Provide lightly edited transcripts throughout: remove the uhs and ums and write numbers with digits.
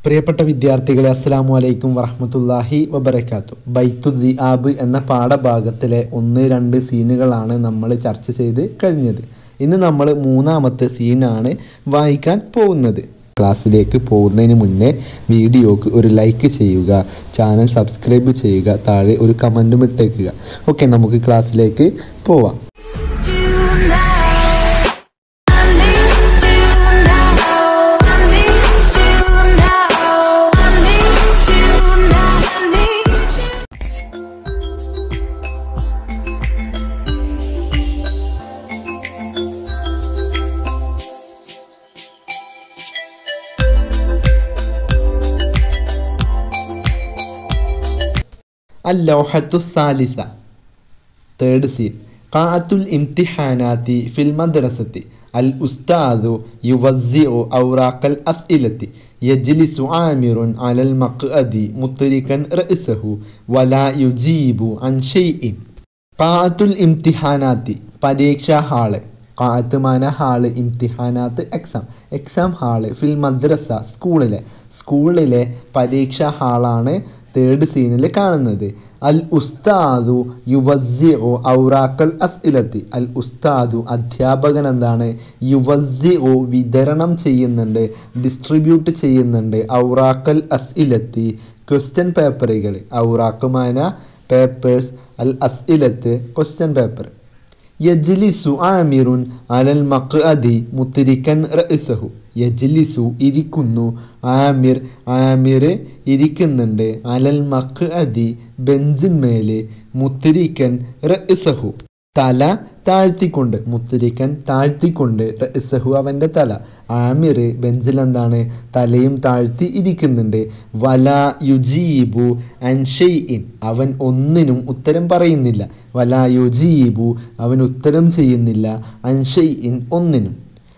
പ്രിയപ്പെട്ട വിദ്യാർത്ഥികളെ അസ്സലാമു അലൈക്കും വറഹ്മത്തുള്ളാഹി വബറകാതുഹു. ബൈത്തു ദിആബ് എന്ന പാഠഭാഗത്തിലെ 1-2 സീനുകളാണ് നമ്മൾ ചർച്ച ചെയ്ത് കഴിഞ്ഞത്. ഇന്ന് നമ്മൾ 3-ാമത്തെ സീനാണ് വായിക്കാൻ പോകുന്നത്. ക്ലാസ്സിലേക്ക് പോകുന്നതിന് മുന്നേ വീഡിയോക്ക് ഒരു ലൈക്ക് ചെയ്യുക, ചാനൽ സബ്സ്ക്രൈബ് ചെയ്യുക, താഴെ ഒരു കമൻറ്റും ഇട്ടേക്കുക. ഓക്കെ, നമുക്ക് ക്ലാസ്സിലേക്ക് പോവാം. اللوحة الثالثة third scene قاعة الامتحانات في المدرسة الأستاذ يوزع أوراق الأسئلة يجلس عامر على المقعد مطرقا رأسه ولا يجيب عن شيء. قاعة الامتحانات പരീക്ഷാ ഹാള്. ഖാഅത്ത് മാന ഹാള്, ഇംതിഹാനാത്ത് എക്സാം ഹാള്, ഫിൽ മദ്രസ സ്കൂളിലെ പരീക്ഷാ ഹാളാണ് തേർഡ് സീനിൽ കാണുന്നത്. അൽ ഉസ്താദു യുവസ്സിഉ ഔറാഖൽ അസ്ഇലത്തി. അൽ ഉസ്താദു അധ്യാപകൻ എന്താണ്? യുവസ്സിഉ വിതരണം ചെയ്യുന്നുണ്ട്, ഡിസ്ട്രിബ്യൂട്ട് ചെയ്യുന്നുണ്ട്. ഔറാഖൽ അസ്ഇലത്തി ക്വസ്റ്റ്യൻ പേപ്പറുകൾ. ഔറാഖ് മാന പേപ്പേഴ്സ്, അൽ അസ്ഇലത്ത് ക്വസ്റ്റ്യൻ പേപ്പർ. യജ്ലിസു ആമിറുൻ അലൽ മഖ്അദി മുത്രിക്കൻ റഅസഹു. യജ്ലിസു ഇരിക്കുന്നു, ആമിർ ഇരിക്കുന്നുണ്ട്, അലൽ മഖ്അദി ബെഞ്ചിന്മേല്, മുത്രിക്കൻ റഅസഹു തല താഴ്ത്തിക്കൊണ്ട്, മുത്രിക്കൻ താഴ്ത്തിക്കൊണ്ട്, റഅസഹു അവൻ്റെ തല. ആമിർ ബെഞ്ചിൽ എന്താണ്? തലയും താഴ്ത്തി ഇരിക്കുന്നുണ്ട്. വലാ യുജീബു അൻ ഷൈഇൻ അവൻ ഒന്നിനും ഉത്തരം പറയുന്നില്ല. വലാ യുജീബു അവൻ ഉത്തരം ചെയ്യുന്നില്ല. അൻ ഷൈഇൻ ഒന്നിനും.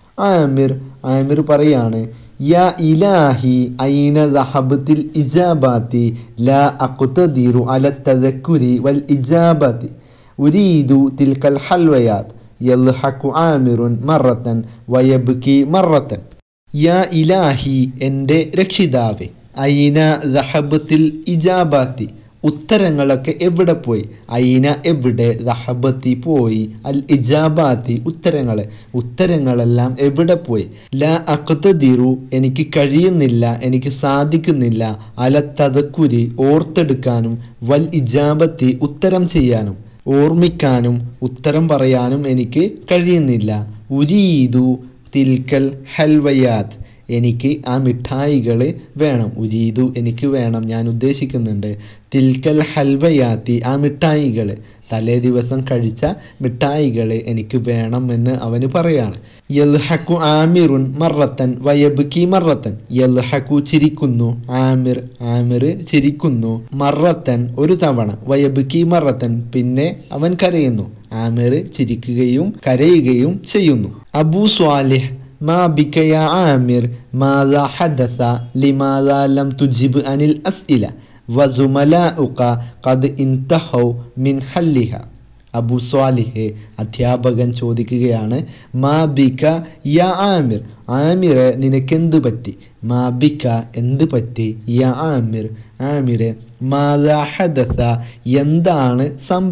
ആമിർ പറയാണ്, യാ ഇലാഹി ഐന ദഹബത്തിൽ ഇജാബാത്തി ലാ അഖ്തദിറു അല തദക്കുരി വൽ ഇജാബാത്തി ഉരീദു തിൽക്കൽ ഹൽവയാത്ത് യൽഹഖു ആമിറുൻ മറത്തൻ വയബ്കി മറത്തൻ. യാ ഇലാഹി എൻ്റെ രക്ഷിതാവേ, ഐന ദഹബത്തിൽ ഇജാബാത്തി ഉത്തരങ്ങളൊക്കെ എവിടെ പോയി? ഐന എവിടെ, ദഹബത്തി പോയി, അൽ ഇജാബാത്തി ഉത്തരങ്ങളെല്ലാം എവിടെ പോയി? ലാ അഖ്തദിറു എനിക്ക് കഴിയുന്നില്ല, എനിക്ക് സാധിക്കുന്നില്ല, അല തദക്കുരി ഓർത്തെടുക്കാനും, വൽ ഇജാബത്തി ഉത്തരം ചെയ്യാനും, ഓർമ്മിക്കാനും ഉത്തരം പറയാനും എനിക്ക് കഴിയുന്നില്ല. ഉരീദു തിൽക്കൽ ഹൽവയാത്ത് എനിക്ക് ആ മിഠായികൾ വേണം. ഉരീദു എനിക്ക് വേണം, ഞാൻ ഉദ്ദേശിക്കുന്നുണ്ട്. തിൽക്കൽ ഹൽവയാത്തി ആ മിഠായികൾ, തലേ ദിവസം കഴിച്ച മിഠായികൾ എനിക്ക് വേണം എന്ന് അവന് പറയാണ്. യൽഹഖു ആമിറുൻ മറത്തൻ വയബ്കി മറത്തൻ. യൽഹഖു ചിരിക്കുന്നു, ആമിർ ചിരിക്കുന്നു, മറത്തൻ ഒരു തവണ, വയബ്കി മറത്തൻ പിന്നെ അവൻ കരയുന്നു. ആമിർ ചിരിക്കുകയും കരയുകയും ചെയ്യുന്നു. അബൂ സ്വാലിഹ് ما بك يا عامر ماذا حدث لماذا لم تجب عن الأسئلة وزملاؤك قد انتهوا من حلها. അബൂ സ്വാലിഹ് അധ്യാപകൻ ചോദിക്കുകയാണ്, മാ ബിക യാ ആമിർ, ആമിറെ നിനക്കെന്ത് പറ്റി? മാ ബിക എന്ത് പറ്റി? യാ ആമിറെ മാദാ ഹദസ എന്താണ്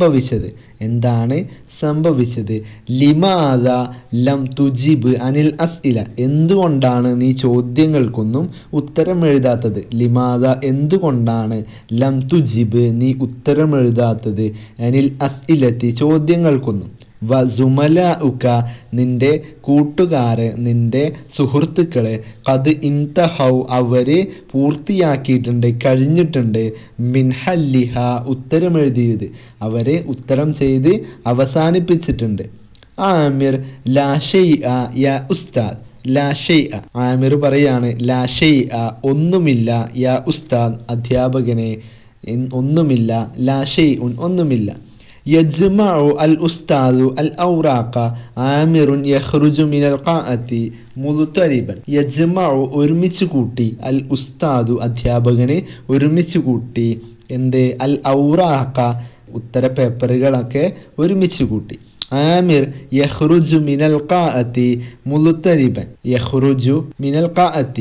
സംഭവിച്ചത്? ലിമാദാ ലം തുജിബ് അനിൽ അസ്ഇല എന്തുകൊണ്ടാണ് നീ ചോദ്യങ്ങൾക്കൊന്നും ഉത്തരം എഴുതാത്തത്? ലിമാദാ എന്തുകൊണ്ടാണ്, ലം തുജിബ് നീ ഉത്തരം എഴുതാത്തത്, അനിൽ അസ്ഇലത്തി ചോദ്യങ്ങൾക്കൊന്നും. വസുമലാഉക നിൻ്റെ കൂട്ടുകാരെ, നിൻ്റെ സുഹൃത്തുക്കളെ, ഖദ് ഇൻതഹൗ അവരെ പൂർത്തിയാക്കിയിട്ടുണ്ട്, കഴിഞ്ഞിട്ടുണ്ട്, മിൻഹല്ലിഹ ഉത്തരമെഴുതിയത്, അവരെ ഉത്തരം ചെയ്ത് അവസാനിപ്പിച്ചിട്ടുണ്ട്. ആമിർ ലാ ഷൈഅ യാ ഉസ്താദ്. ലാ ഷൈഅ ആമിർ പറയാണ്, ലാ ഷൈഅ ഒന്നുമില്ല, യാ ഉസ്താദ് അധ്യാപകനെ ഒന്നുമില്ല, ലാ ഷൈഉൻ ഒന്നുമില്ല. യജ്മഉ അൽ ഉസ്താദു അൽ ഔറാഖ ആമിറുൻ യഖ്റുജു മിനൽ ഖാഅത്തി മുദ്തരിബൻ. യജ്മഉ ഒരുമിച്ച് കൂട്ടി, അൽ ഉസ്താദു അധ്യാപകനെ ഒരുമിച്ച് കൂട്ടി, എന്ത്? അൽ ഔറാഖ ഉത്തര പേപ്പറുകളൊക്കെ ഒരുമിച്ച് കൂട്ടി. ആമിർ യഖ്റുജു മിനൽ ഖാഅത്തി മുദ്തരിബൻ. യഖ്റുജു മിനൽ ഖാഅത്തി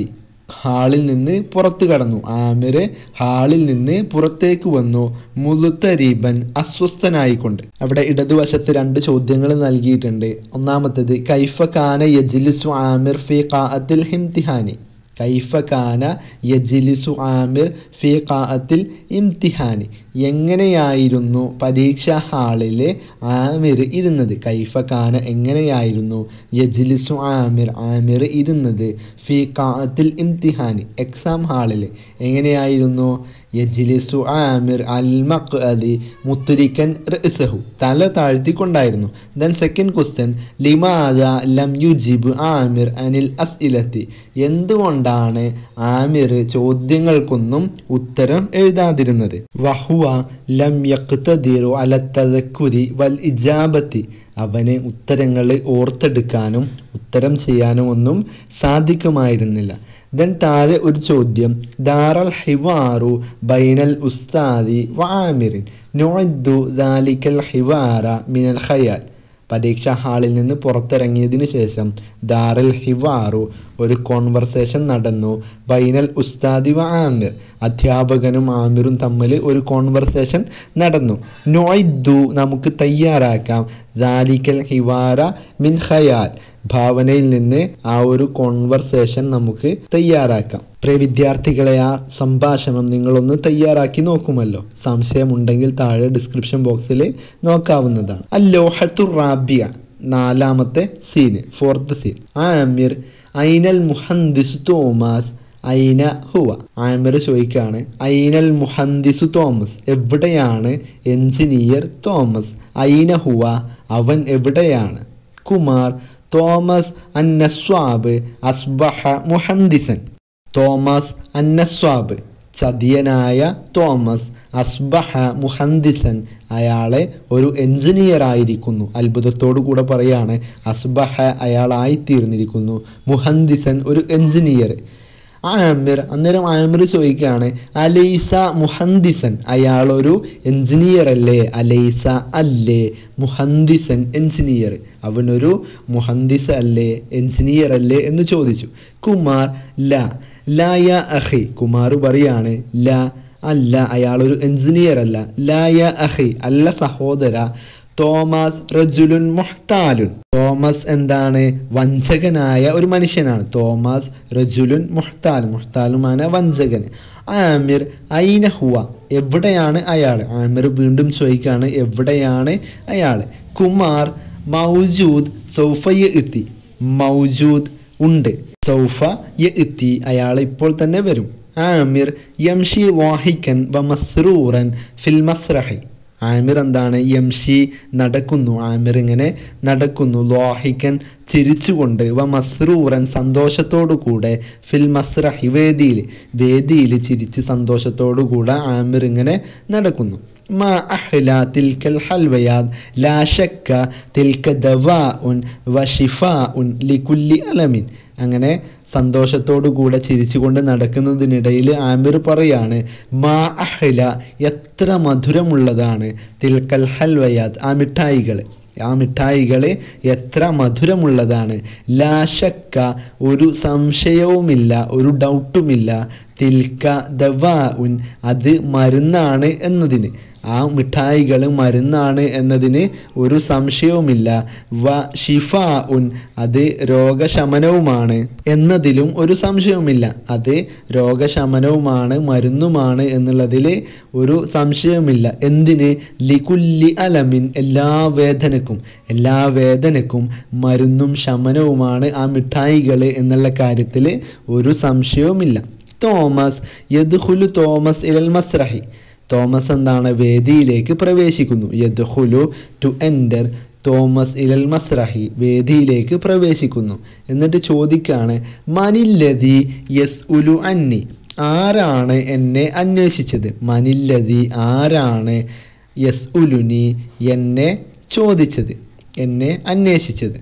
ഹാളിൽ നിന്ന് പുറത്തു കടന്നു. ആമിർ ഹാളിൽ നിന്ന് പുറത്തേക്ക് വന്നു. മുൽതരീബൻ അസ്വസ്ഥനായിക്കൊണ്ട്. അവിടെ ഇടതുവശത്ത് 2 ചോദ്യങ്ങൾ നൽകിയിട്ടുണ്ട്. ഒന്നാമത്തേത് കൈഫ കാന യജ്ലിസു ആമിർ ഫീ ഖാഅത്തിൽ ഇംതിഹാനി. കൈഫ കാന യജ്ലിസു ആമിർ ഫീ ഖാഅത്തിൽ ഇംതിഹാനി. എങ്ങനെയായിരുന്നു പരീക്ഷാ ഹാളിൽ ആമിർ ഇരുന്നത്? കൈഫ കാന എങ്ങനെയായിരുന്നു, യജ്ലിസു ആമിർ ആമിർ ഇരുന്നത്, ഫീ ഖാഅത്തിൽ ഇംതിഹാനി എക്സാം ഹാളിൽ എങ്ങനെയായിരുന്നു? യജ്ലിസു ആമിർ അൽ മഖ്അദി മുത്രിക്കൻ റഅസഹു, തല താഴ്ത്തിക്കൊണ്ടായിരുന്നു. ദെൻ സെക്കൻഡ് ക്വസ്റ്റ്യൻ ലിമാദ ലം യുജിബ് ആമിർ അനിൽ അസ്ഇലത്തി. എന്തുകൊണ്ടാണ് ആമിർ ചോദ്യങ്ങൾക്കൊന്നും ഉത്തരം എഴുതാതിരുന്നത്? വഹുവ ലം യഖ്തദിറു അല തദക്കുരി വൽ ഇജാബത്തി. അവന് ഉത്തരങ്ങൾ ഓർത്തെടുക്കാനും ഉത്തരം ചെയ്യാനും ഒന്നും സാധിക്കുമായിരുന്നില്ല. ദെൻ താഴെ ഒരു ചോദ്യം ദാറൽ ഹിവാറു ബൈനൽ ഉസ്താദി വ ആമിറിൻ നുഅദ്ദു ദാലിക്കൽ ഹിവാറ മിനൽ ഖയാൽ. പരീക്ഷാ ഹാളിൽ നിന്ന് പുറത്തിറങ്ങിയതിന് ശേഷം ദാറൽ ഹിവാറു ഒരു കോൺവെർസേഷൻ നടന്നു. ബൈനൽ ഉസ്താദി വ ആമിർ, അധ്യാപകനും ആമിറും തമ്മിൽ ഒരു കോൺവെർസേഷൻ നടന്നു. നുഅദ്ദു നമുക്ക് തയ്യാറാക്കാം, ദാലിക്കൽ ഹിവാറ മിൻ ഖയാൽ ഭാവനയിൽ നിന്ന് ആ ഒരു കോൺവെർസേഷൻ നമുക്ക് തയ്യാറാക്കാം. പ്രിയ വിദ്യാർത്ഥികളെ, ആ സംഭാഷണം നിങ്ങളൊന്ന് തയ്യാറാക്കി നോക്കുമല്ലോ. സംശയമുണ്ടെങ്കിൽ താഴെ ഡിസ്ക്രിപ്ഷൻ ബോക്സിൽ നോക്കാവുന്നതാണ്. അല്ലോഹത്തുർ റാബിയ, 4ാമത്തെ സീന്, 4th സീൻ. ആമിർ ഐനൽ മുഹന്ദിസ് തോമസ് ഐന ഹുവ. ആമിർ ചോദിക്കുകയാണ് ഐനൽ മുഹന്ദിസു തോമസ്, എവിടെയാണ് എഞ്ചിനീയർ തോമസ്? ഐന ഹുവ, അവൻ എവിടെയാണ്? കുമാർ തോമസ് അന്നസ്വാബ് അസ്ബഹ മുഹന്ദിസൻ. തോമസ് അന്നസ്വാബ്, ചതിയനായ തോമസ്, അസ്ബഹ മുഹന്ദിസൻ, അയാളെ ഒരു എഞ്ചിനീയർ ആയിരിക്കുന്നു. അത്ഭുതത്തോടു കൂടെ പറയാണ് അസ്ബഹ, അയാളായിത്തീർന്നിരിക്കുന്നു. മുഹന്ദിസൻ, ഒരു എഞ്ചിനീയർ. ആമിർ, അന്നേരം ആമിർ ചോദിക്കുകയാണ് അലൈസ മുഹന്ദിസൻ, അയാളൊരു എഞ്ചിനീയർ അല്ലേ? അലൈസ, അല്ലേ, മുഹന്ദിസൻ, എഞ്ചിനീയർ, അവനൊരു മുഹന്ദിസ് അല്ലേ, എഞ്ചിനീയർ അല്ലേ എന്ന് ചോദിച്ചു. കുമാർ ല, ലാ യ അഖി, കുമാർ പറയാണ് ല, അല്ല, അയാളൊരു എഞ്ചിനീയർ അല്ല. ലാ യ അഖി, അല്ല സഹോദര. തോമസ് റജുലുൻ മുഹ്താലുൻ, തോമസ് എന്താണ്? വഞ്ചകനായ ഒരു മനുഷ്യനാണ്. തോമസ് റജുലുൻ മുഹ്താൽ, മുഹ്താലുമാണ് വഞ്ചകൻ. ആമിർ ഐന ഹുവ, എവിടെയാണ് അയാൾ? ആമിർ വീണ്ടും ചോദിക്കുകയാണ് എവിടെയാണ് അയാൾ? കുമാർ മൗജൂദ് സൗഫ യഅതി, മൗജൂദ് ഉണ്ട്, സൗഫ യഅതി, അയാൾ ഇപ്പോൾ തന്നെ വരും. ആമിർ യംഷി വാഹിക്കൻ വ മസ്റൂറൻ ഫിൽ മസ്റഹി. ആമിർ എന്താണ്? യംഷി, നടക്കുന്നു. ആമിർ ഇങ്ങനെ നടക്കുന്നു. ലാഹിക്കൻ, ചിരിച്ചുകൊണ്ട്, വ മസ്റൂറൻ, സന്തോഷത്തോടു കൂടെ, ഫിൽ മസ്റഹി, വേദിയിൽ ചിരിച്ച് സന്തോഷത്തോടു കൂടെ ആമിർ ഇങ്ങനെ നടക്കുന്നു. മാ അഹ്ല തിൽക്കൽ ഹൽവയാത് ലാ ശക്ക തിൽക ദവാഉൻ വ ശിഫാഉൻ ലികുല്ലി അലമിൻ. അങ്ങനെ സന്തോഷത്തോടു കൂടെ ചിരിച്ചുകൊണ്ട് നടക്കുന്നതിനിടയിൽ ആമിർ പറയാണ് മാ അഹ്ല, എത്ര മധുരമുള്ളതാണ്, തിൽക്കൽ ഹൽവയാത്, ആ മിഠായികൾ എത്ര മധുരമുള്ളതാണ്. ലാ ശക്ക, ഒരു സംശയവുമില്ല, ഒരു ഡൗട്ടുമില്ല. തിൽക്ക ദവാഉൻ, അത് മരുന്നാണ് എന്നതിന്, ആ മിഠായികൾ മരുന്നാണ് എന്നതിന് ഒരു സംശയവുമില്ല. വ ഷിഫാഉൻ, അത് രോഗശമനവുമാണ് എന്നതിലും ഒരു സംശയവുമില്ല. അത് രോഗശമനവുമാണ്, മരുന്നുമാണ് എന്നുള്ളതിൽ ഒരു സംശയവുമില്ല. എന്തിന്? ലികുല്ലി അലമിൻ, എല്ലാ വേദനക്കും മരുന്നും ശമനവുമാണ് ആ മിഠായികൾ എന്നുള്ള കാര്യത്തിൽ ഒരു സംശയവുമില്ല. തോമസ് യദ്ഖുലു തോമസ് ഇലൽ മസ്റഹി, തോമസ് എന്താണ്? വേദിയിലേക്ക് പ്രവേശിക്കുന്നു. യദ്ഖുലു, ടു എൻ്റർ, തോമസ് ഇലൽ മസ്റഹി, വേദിയിലേക്ക് പ്രവേശിക്കുന്നു. എന്നിട്ട് ചോദിക്കാണ് മനില്ലദി യസ്ഉലു അന്നി, ആരാണ് എന്നെ അന്വേഷിച്ചത്? മനില്ലദി, ആരാണ്, യസ്ഉലുനി, എന്നെ ചോദിച്ചത്, എന്നെ അന്വേഷിച്ചത്?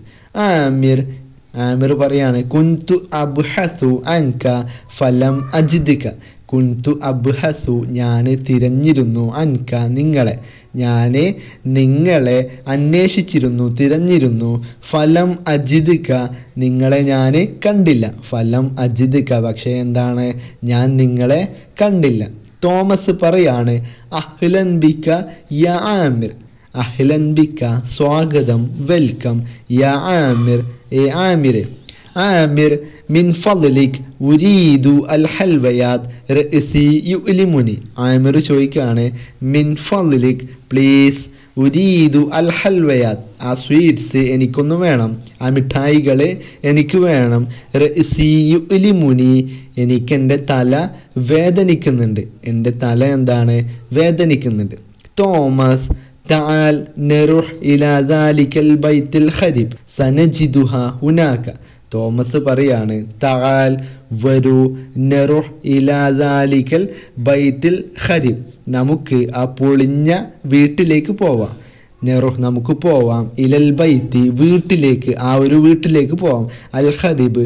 ആമിർ പറയാണ് കുന്തു അബ്ഹസു അൻക ഫലം അജിദ്ക, കുന്തു അബ്ഹസു ഞാൻ തിരഞ്ഞിരുന്നു അൻക നിങ്ങളെ, ഞാൻ നിങ്ങളെ അന്വേഷിച്ചിരുന്നു തിരഞ്ഞിരുന്നു. ഫലം അജിദ്ക നിങ്ങളെ ഞാൻ കണ്ടില്ല. ഫലം അജിദ്ക പക്ഷേ എന്താണ്, ഞാൻ നിങ്ങളെ കണ്ടില്ല. തോമസ് പറയാണ് അഹ്ലൻ ബിക യാ ആമിർ, അഹ്ലൻ ബിക സ്വാഗതം, വെൽക്കം, യാ ആമിർ എ ആമിരെ. ആമിർ മിൻ ഫദ്ലിക് ഉരീദു അൽ ഹൽവയാത് റഅസി യുഅ്ലിമുനി. ആമിർ ചോദിക്കുകയാണ് മിൻ ഫദ്ലിക് പ്ലീസ്, ഉരീദു അൽ ഹൽവയാത് ആ സ്വീറ്റ്സ് എനിക്കൊന്ന് വേണം, ആ മിഠായികൾ എനിക്ക് വേണം. റഅസി യുഅ്ലിമുനി എനിക്കെൻ്റെ തല വേദനിക്കുന്നുണ്ട്, എൻ്റെ തല എന്താണ് വേദനിക്കുന്നുണ്ട്. തോമസ് തആൽ നറുഹ് ഇലാ ദാലികൽ ബൈത്തിൽ ഖരീബ് സനജിദുഹാ ഹുനാക. തോമസ് പറയാണ് തആൽ വരൂ, നറുഹ് ഇലാ ദാലികൽ ബൈത്തിൽ ഖരീബ് നമുക്ക് ആ പൊളിഞ്ഞ വീട്ടിലേക്ക് പോവാം. നെറുഹ് നമുക്ക് പോവാം, ഇലൽ ബൈത്തി വീട്ടിലേക്ക്, ആ ഒരു വീട്ടിലേക്ക് പോവാം. അൽ ഖരീബ്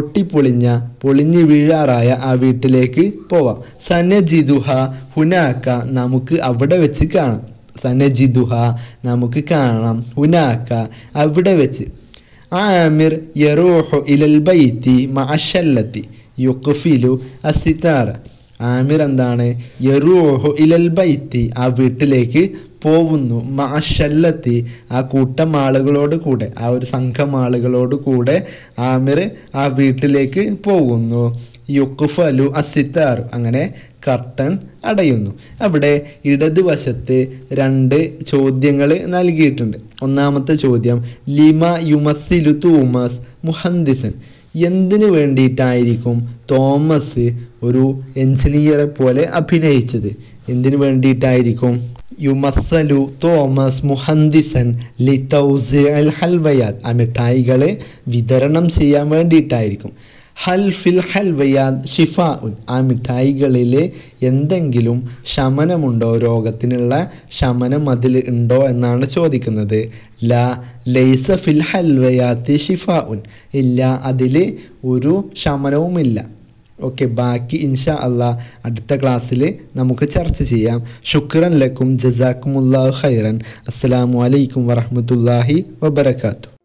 പൊളിഞ്ഞ് വീഴാറായ ആ വീട്ടിലേക്ക് പോവാം. സനജിദുഹ ഹുനാക നമുക്ക് അവിടെ വെച്ച് കാണാം. സനജിദുഹ നമുക്ക് കാണാം, ഹുനാക അവിടെ വെച്ച്. ആമിർ യറൂഹു ഇലൽ ബൈത്തി മഅശല്ലത്തി യുഖ്ഫിലു അസിതാറ. ആമിർ എന്താണ് യറൂഹു ഇലൽ ബൈത്തി ആ വീട്ടിലേക്ക് പോകുന്നു. മഅശല്ലത്തി ആ കൂട്ടം ആളുകളോട് കൂടെ, ആ ഒരു സംഘം ആളുകളോട് കൂടെ ആമിർ ആ വീട്ടിലേക്ക് പോകുന്നു. യുഖ്ഫലു അസിതാർ അങ്ങനെ കർട്ടൻ അടയുന്നു. അവിടെ ഇടതുവശത്ത് 2 ചോദ്യങ്ങൾ നൽകിയിട്ടുണ്ട്. ഒന്നാമത്തെ ചോദ്യം ലിമ യുമസ്സിലു തോമസ് മുഹന്ദിസൻ, എന്തിനു വേണ്ടിയിട്ടായിരിക്കും തോമസ് ഒരു എഞ്ചിനീയറെ പോലെ അഭിനയിച്ചത്? എന്തിനു വേണ്ടിയിട്ടായിരിക്കും? യുമസ്സലു തോമസ് മുഹന്ദിസൻ ലി തൗസിഅൽ ഹൽവയാത് ആ മിഠായികളെ വിതരണം ചെയ്യാൻ വേണ്ടിയിട്ടായിരിക്കും. ഹൽ ഫിൽ ഹൽവയാത് ഷിഫാഉൻ ആ മിഠായികളിൽ എന്തെങ്കിലും ശമനമുണ്ടോ, രോഗത്തിനുള്ള ശമനം അതിൽ ഉണ്ടോ എന്നാണ് ചോദിക്കുന്നത്. ലാ ലൈസ ഫിൽ ഹൽവയാത്തി ഷിഫാഉൻ ഇല്ല, അതിൽ ഒരു ശമനവുമില്ല. ഓക്കെ, ബാക്കി ഇൻഷാ അള്ളാഹ് അടുത്ത ക്ലാസ്സിൽ നമുക്ക് ചർച്ച ചെയ്യാം. ശുക്രൻ ലക്കും ജസാക്കുമുല്ലാഹു ഖൈറൻ. അസ്സലാമു അലൈക്കും വറഹ്മത്തുള്ളാഹി വബറകാതുഹു.